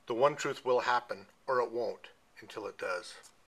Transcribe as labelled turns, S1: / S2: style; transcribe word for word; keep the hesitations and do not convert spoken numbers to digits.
S1: The one truth will happen, or it won't, until it does.